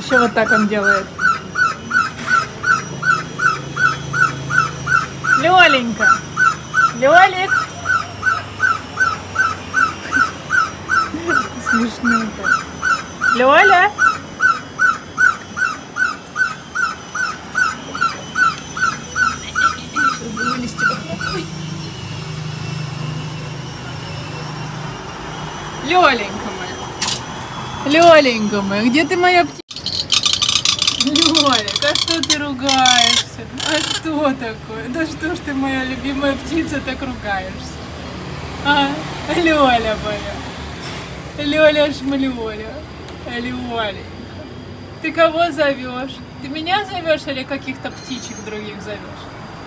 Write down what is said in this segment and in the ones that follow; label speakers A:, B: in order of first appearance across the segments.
A: Еще вот так он делает. Лёленька. Лёлик. Смешненько. Лёля. Лёленька моя. Лёленька моя, где ты, моя птица? Лёлик, а что ты ругаешься? А что такое? Да что ж ты, моя любимая птица, так ругаешься? А, Лёля моя. Лёля шмлёля. Лёленька. Ты кого зовешь? Ты меня зовешь или каких-то птичек других зовешь?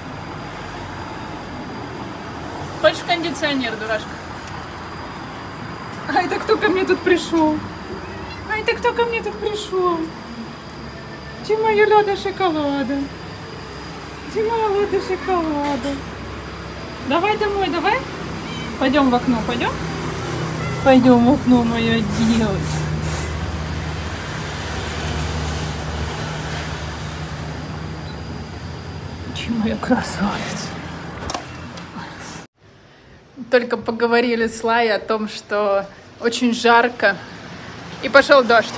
A: Хочешь кондиционер, дурашка? Ай, это кто ко мне тут пришел? Ай, это кто ко мне тут пришел? Где моя Лада шоколада? Где моя Лада шоколада? Давай домой, давай. Пойдем в окно, пойдем? Пойдем в окно, моя девочка. Где моя красавица? Только поговорили с Лай о том, что очень жарко. И пошел дождь.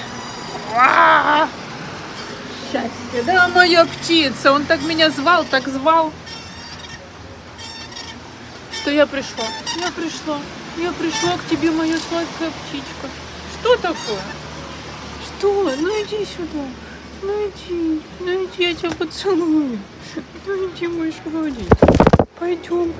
A: Счастье, да, моя птица. Он так меня звал, так звал, что я пришла. Я пришла к тебе, моя сладкая птичка. Что такое? Что? Ну иди сюда. Ну иди, я тебя поцелую. Ну иди, мой шоколадик. Пойдем.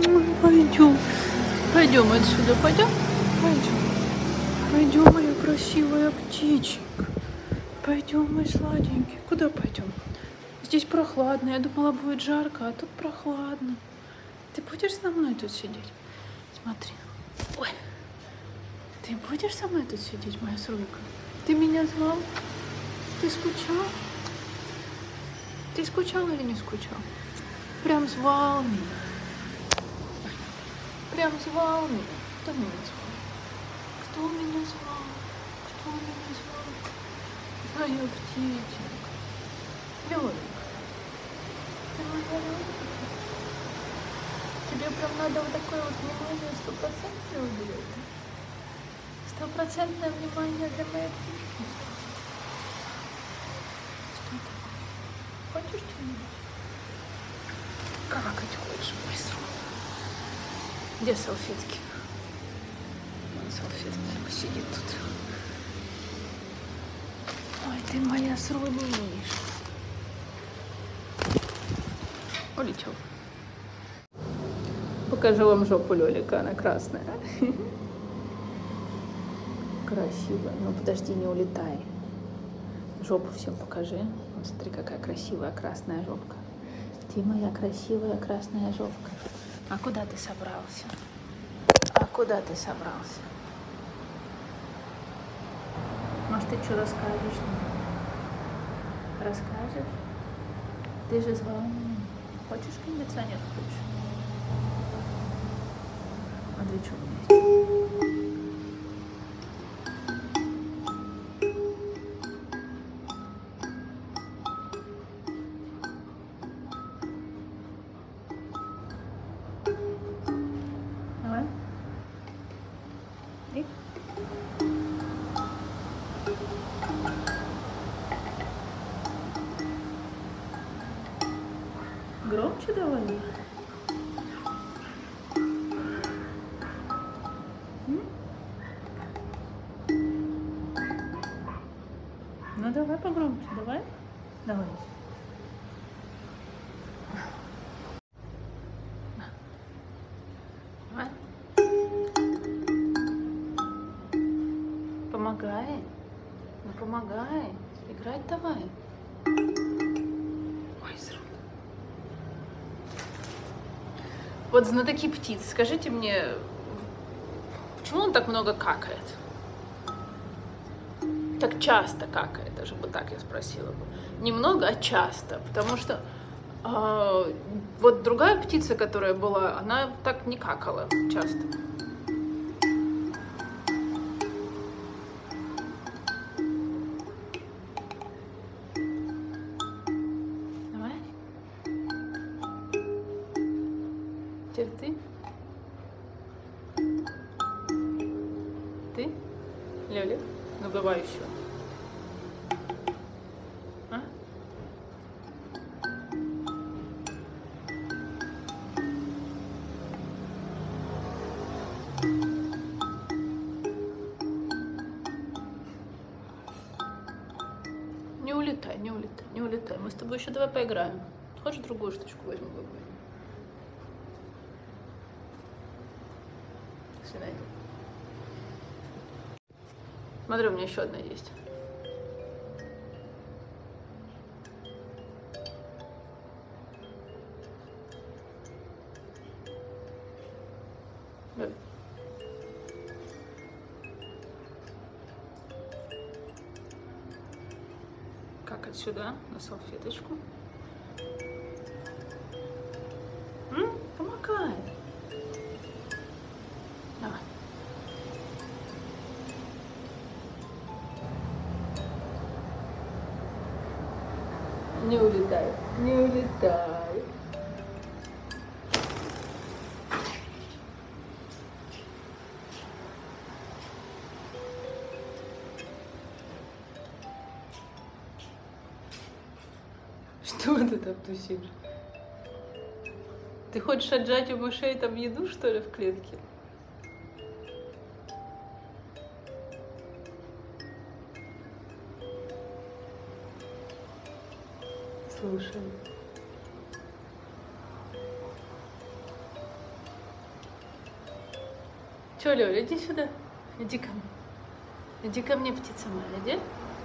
A: Пойдем отсюда, пойдем. Пойдем, моя красивая птичка. Пойдем, мой сладенький. Куда пойдем? Здесь прохладно. Я думала, будет жарко, а тут прохладно. Ты будешь со мной тут сидеть? Смотри. Ой. Ты будешь со мной тут сидеть, моя сройка? Ты меня звал? Ты скучал? Ты скучал или не скучал? Прям звал меня. Кто меня звал? Кто меня звал? Моя птичка. Лёленька. Ты моя Лёленька. Тебе прям надо вот такое вот внимание 100% уделять. 100% внимание для моей птички. Что ты? Хочешь что-нибудь? Какать хочешь, мой срок? Где салфетки? Вон салфетки, посидит тут. Ой, ты моя сроднишь. Улетел. Покажу вам жопу Лёлика, она красная. Красивая. Ну подожди, не улетай. Жопу всем покажи. Вот смотри, какая красивая красная жопка. Ты моя красивая красная жопка. А куда ты собрался? Может, ты что расскажешь мне? Расскажешь? Ты же звал меня. Хочешь кондиционер включить? А ты что у меня есть? Давай. И? Громче давай. Ну давай погромче, давай. Давай. Давай. Помогай. Ну помогай. Играть давай. Ой, срок. Вот знатоки птиц, скажите мне, почему он так много какает? Так часто какает, даже бы так я спросила бы. Немного, а часто, потому что вот другая птица, которая была, она так не какала часто. ты? Ты? Лёля? Ну давай еще. А? Не улетай, не улетай, не улетай. Мы с тобой еще давай поиграем. Хочешь, другую штучку возьму какую-нибудь? Если найду. Смотри, у меня еще одна есть. Давай. Как отсюда на салфеточку. Помогай. Давай. Не улетай, не улетай. Что ты там тусишь? Ты хочешь отжать у мышей там еду, что ли, в клетке? Слушай. Чё, Лёля, иди сюда. Иди ко мне. Иди ко мне, птица моя, иди.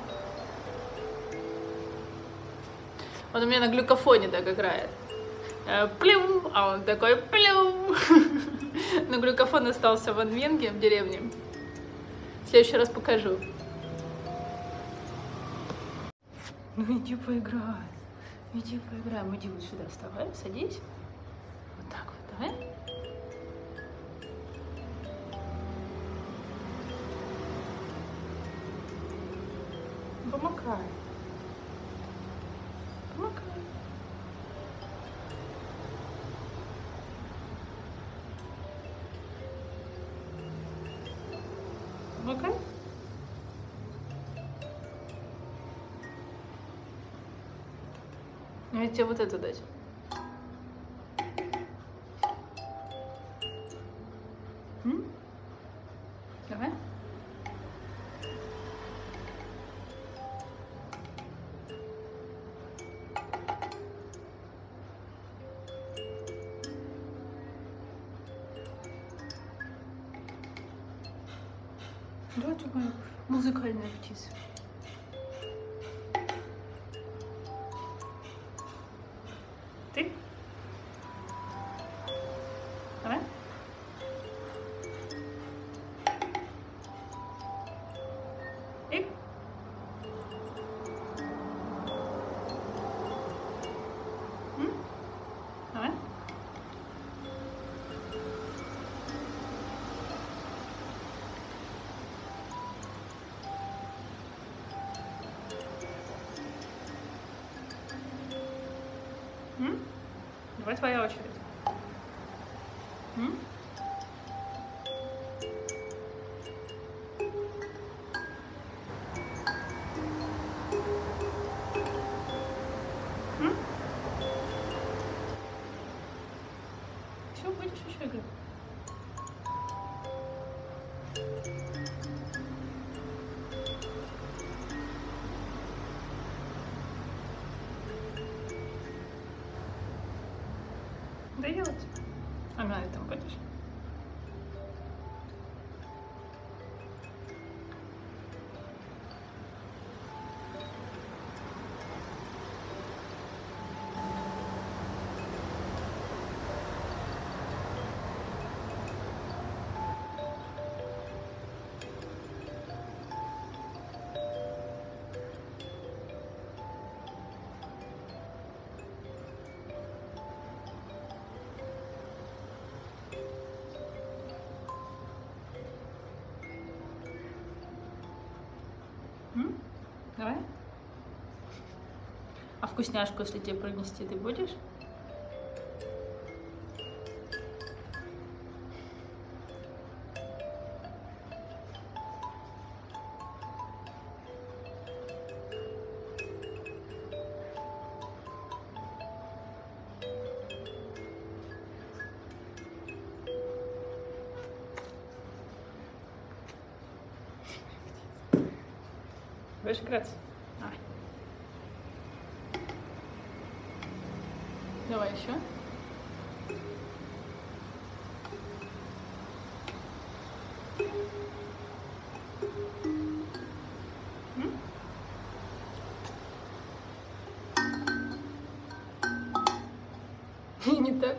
A: Он у меня на глюкофоне так играет. Плюм, а он такой плюм. Но глюкофон остался в Анвенге, в деревне. В следующий раз покажу. Ну иди поиграй. Иди поиграем. Иди вот сюда, вставай, садись. Вот так вот, давай. Помогай. Помогай. Помогай. Я тебе вот эту дать. Давай. Давайте моя музыкальная птица. Ты? Давай. И? Давай. Давай твоя очередь. Все, будешь еще играть? Да делать. А на этом будешь? Давай. А вкусняшку, если тебе принести, ты будешь? Будешь играться? Давай. Давай еще. И не так.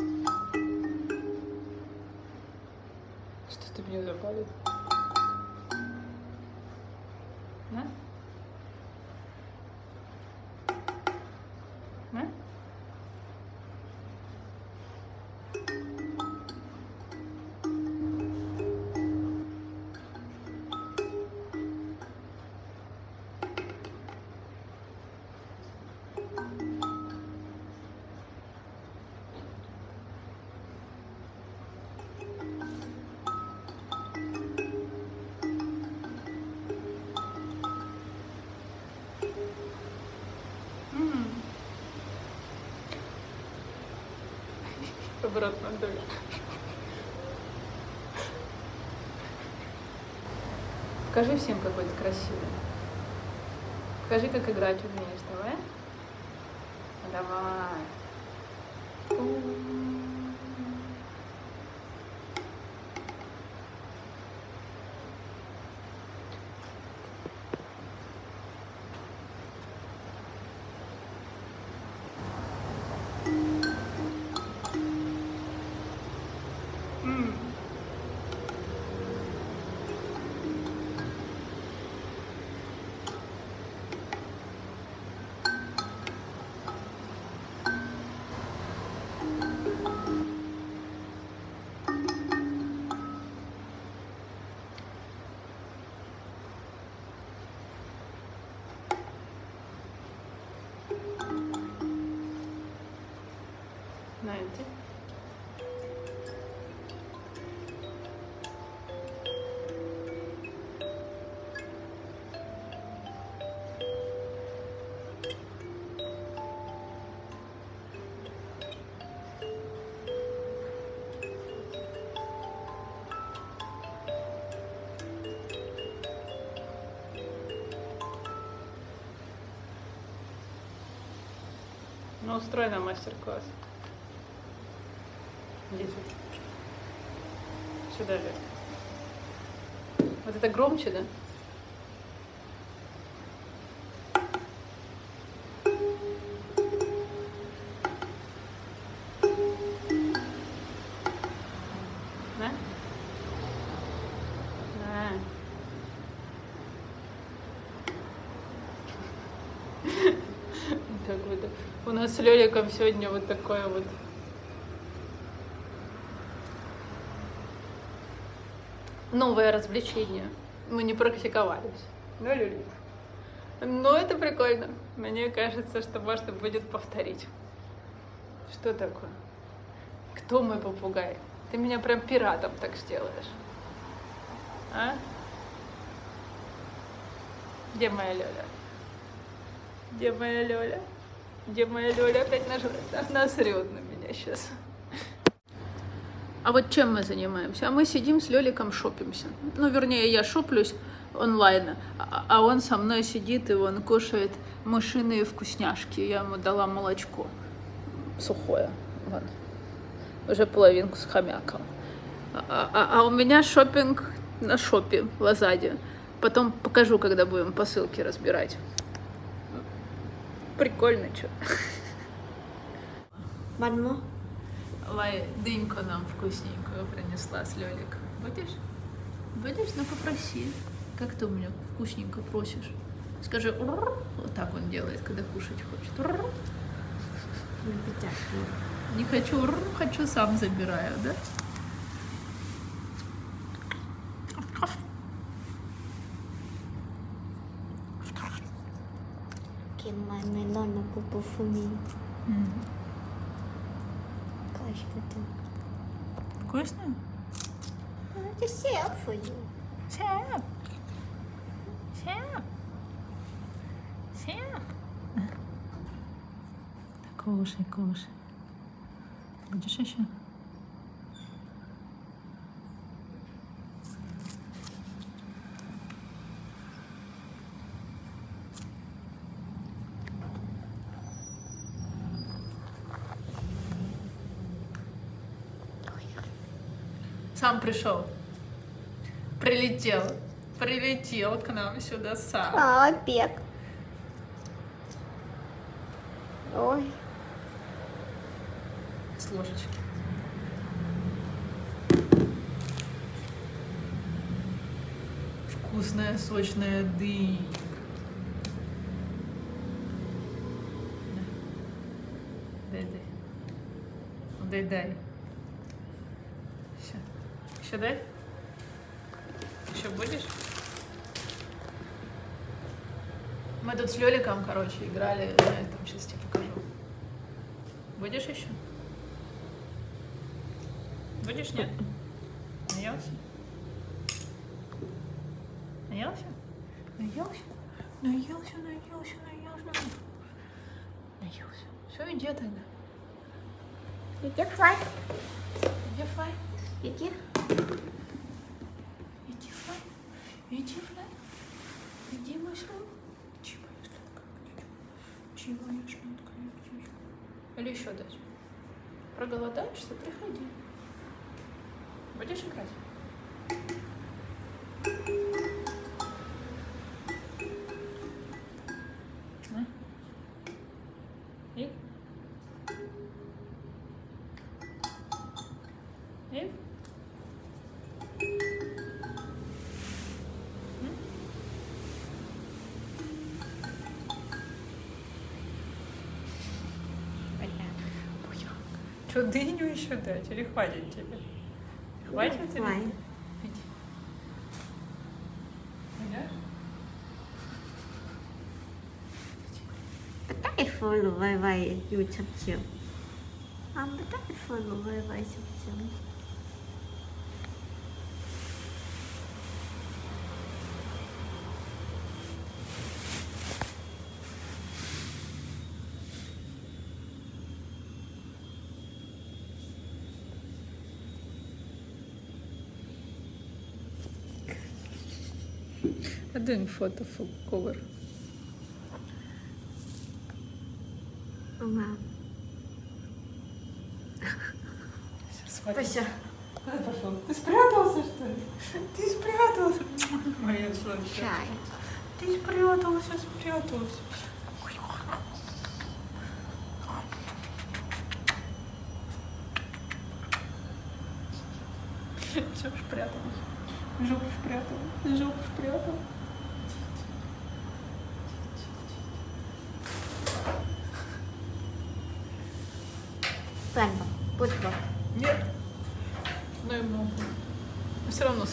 A: Что ты мне запалил? На? На? Обратно доля. Покажи всем, какой ты красивый. Покажи, как играть умеешь. Давай. Давай. Знаете? Ну, устрой нам мастер-класс. Иди сюда. Сюда же. Вот это громче, да? Да? Да. Так вот. У нас с Лёликом сегодня вот такое вот. Новое развлечение. Мы не практиковались. Да, Люлик? Но это прикольно. Мне кажется, что можно будет повторить. Что такое? Кто мой попугай? Ты меня прям пиратом так сделаешь. А? Где моя Лёля? Где моя Лёля? Где моя Лёля? Опять насрёт на меня сейчас. А вот чем мы занимаемся? А мы сидим с Лёликом, шопимся. Ну, вернее, я шоплюсь онлайн, а он со мной сидит, и он кушает мышиные вкусняшки. Я ему дала молочко сухое. Вон. Уже половинку схомякал. А у меня шопинг на шопе, в Лазаде. Потом покажу, когда будем посылки разбирать. Прикольно, что.
B: Мадмо?
A: Лай, дыньку нам вкусненькую принесла с Лёликом. Будешь? Будешь? Ну попроси. Как ты у меня вкусненько просишь? Скажи, ур. Вот так он делает, когда кушать хочет. Ур. Не хочу, ур, хочу, сам забираю, да?
B: My melon na pupu for me. Gosh,
A: Вкусно?
B: I just set up for you.
A: Сяп. Сяп. Сяп. Кушай, кушай. Будешь еще? Сам пришел. Прилетел. Прилетел к нам сюда сам.
B: Опек. Ой.
A: С ложечки. Вкусная, сочная дынька. Дай. Ну, дай. Еще дай? Еще будешь? Мы тут с Лёликом, короче, играли на этом. Сейчас тебе покажу. Будешь еще? Будешь, нет? Наелся? Наелся? Наелся. Все, иди тогда.
B: Иди, Флай.
A: Иди, Флай.
B: Иди.
A: Иди, Флай. Иди, мой сладкий. Чего я сладкая птичка? Или еще дать? Проголодаешься? Приходи. Будешь играть? Ив? Ив? Что, дыню еще дать? Или хватит тебе? Хватит тебе?
B: Флай.
A: Иди. Пойдешь?
B: Tại follow vaiอยู่chậm chậm. Anh tại follow vai chậm chậm.
A: I'm doing photo for cover.
B: Wow. Пася.
A: Куда пошел? Ты спрятался, что ли? Ты спрятался. Моя сладкая.
B: Шай.
A: Ты спрятался. Чё спряталась? Жопу спрятала.
B: Toàn vào. Bút vào.
A: Нет. Ну и много. Но все равно.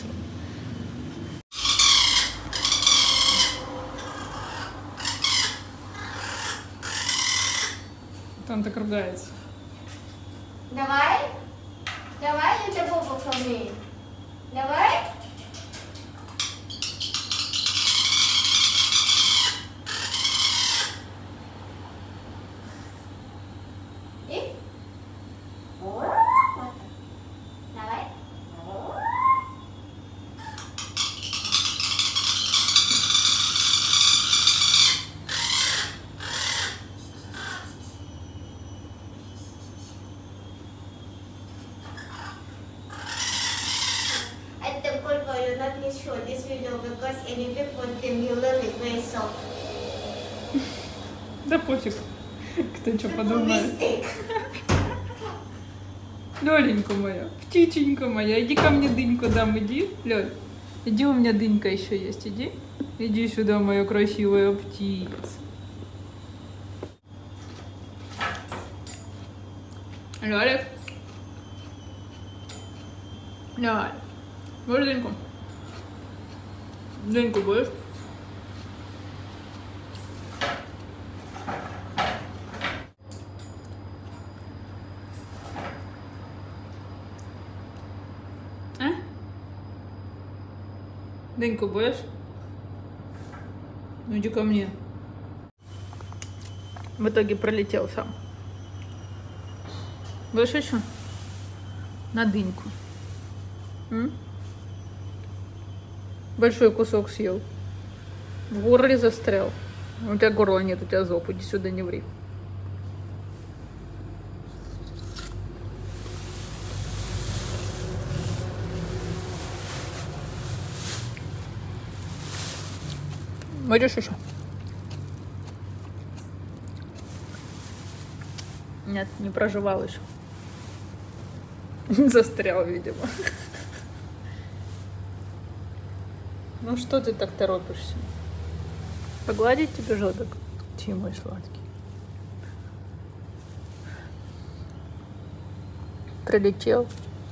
A: Он так ругается.
B: Давай. Давай, я тебя покормлю. Давай. И? Давай. At the point where you not show this video because any people can you learn it myself.
A: Да пофиг, кто что подумает.
B: Mistake.
A: Лёленька моя, птиченька моя, иди ко мне дыньку дам, иди. Лёль, иди, у меня дынька еще есть, иди. Иди сюда, моя красивая птица. Лёлик. Лёль, будешь дыньку? Дыньку будешь? А? Дыньку будешь? Ну иди ко мне. В итоге пролетел сам. Будешь еще? На дыньку. М? Большой кусок съел. В горле застрял. У тебя горла нет, у тебя зоб. Иди сюда, не ври. Будешь еще? Нет, не проживал еще. Застрял, видимо. Ну что ты так торопишься? Погладить тебе желудок? Ты мой сладкий. Прилетел.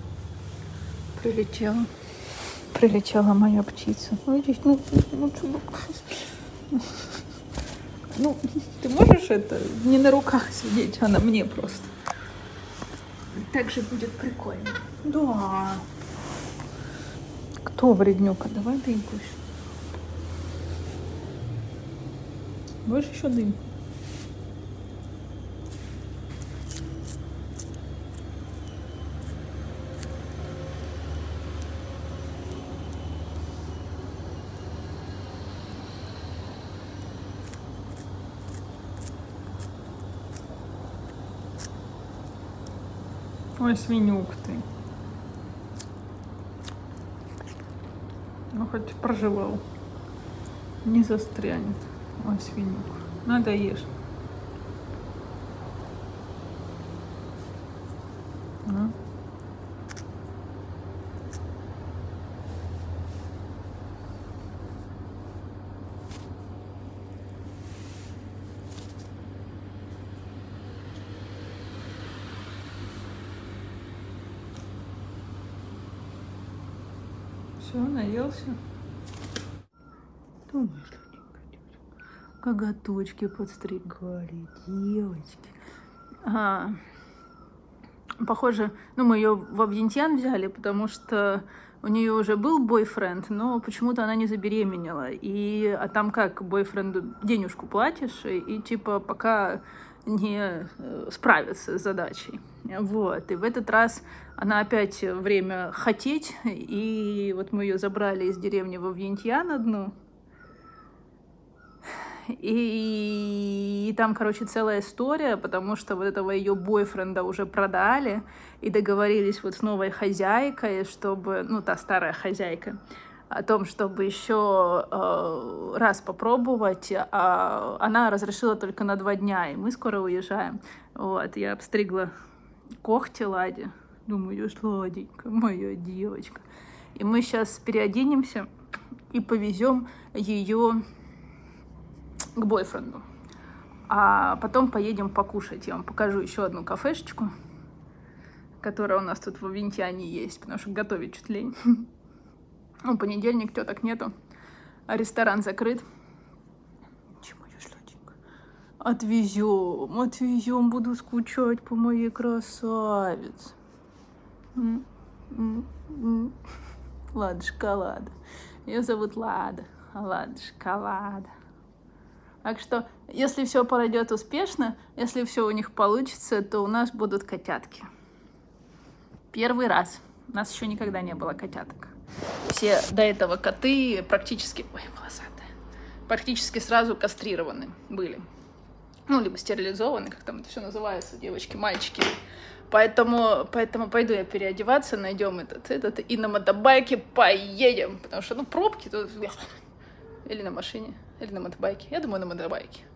A: Прилетела моя птица. Ну, иди, ну, ты можешь это не на руках сидеть, а на мне просто. Так же будет прикольно. Да. Кто вреднюка? Давай дым пусть. Будешь еще дым? Ой, свинюк ты. Ну, хоть проживал. Не застрянет. Ой, свинюк. Надо ешь. А? Все, наелся. Думаешь, коготочки подстригали, девочки. Похоже, ну, мы ее во Вьентьян взяли, потому что у нее уже был бойфренд, но почему-то она не забеременела. А там как, бойфренду денежку платишь, и типа пока не справится с задачей. Вот. И в этот раз она опять время хотеть, и вот мы ее забрали из деревни во Вьентьян одну. И там, короче, целая история, потому что вот этого ее бойфренда уже продали и договорились вот с новой хозяйкой, чтобы, ну, та старая хозяйка, о том, чтобы еще раз попробовать. А она разрешила только на 2 дня, и мы скоро уезжаем. Вот, я обстригла когти Ладе. Думаю, сладенькая моя девочка. И мы сейчас переоденемся и повезем ее к бойфренду. А потом поедем покушать. Я вам покажу еще одну кафешечку, которая у нас тут в Вьентьяне есть, потому что готовить чуть лень. Ну, понедельник, теток нету, а ресторан закрыт. Чему я сладенько? Отвезем, буду скучать по моей красавице. Лада Шоколада. Ее зовут Лада. Лада Шоколада. Так что, если все пройдет успешно, если все у них получится, то у нас будут котятки. Первый раз. У нас еще никогда не было котяток. Все до этого коты практически... Ой, волосатые. Практически сразу кастрированы были. Ну, либо стерилизованы, как там это все называется, девочки, мальчики. Поэтому пойду я переодеваться, найдем этот, и на мотобайке поедем. Потому что, ну, пробки тут... Или на машине, или на мотобайке. Я думаю, на мотобайке.